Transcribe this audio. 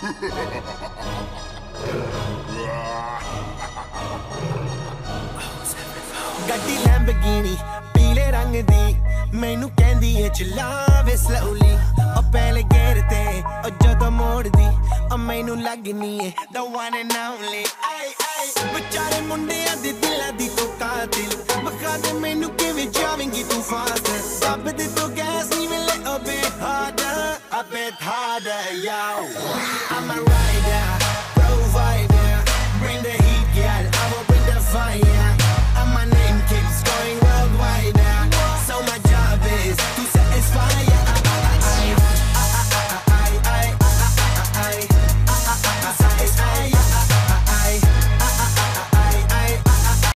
ਗੱਡੀ ਲੈਂਬਰਗਿਨੀ ਪੀਲੇ ਰੰਗ ਦੀ ਮੈਨੂੰ ਕਹਿੰਦੀ ਏ ਚਲਾਵੇ slowly ਉਹ ਪਹਿਲੇ ਗੇਰ ਤੇ ਉਹ ਜਦੋਂ ਮੋੜਦੀ ਉਹ ਮੈਨੂੰ ਲੱਗਨੀ ਏ the one and only ay ay ਵਿਚਾਰੇ ਮੁੰਡਿਆਂ ਦੇ ਦਿਲਾਂ ਦੀ ਤੂੰ ਕਾਤਿਲ ਬਖਾ ਦੇ ਮੈਨੂੰ ਕਿਵੇਂ ਜਾਵੇਂਗੀ ਤੂੰ ਫਾਸਟ ਦੱਬ ਦੇ ਤੂੰ ਗੈਸ ਨਹੀਂ ਮਿਲੇ a bit harder yo I'm a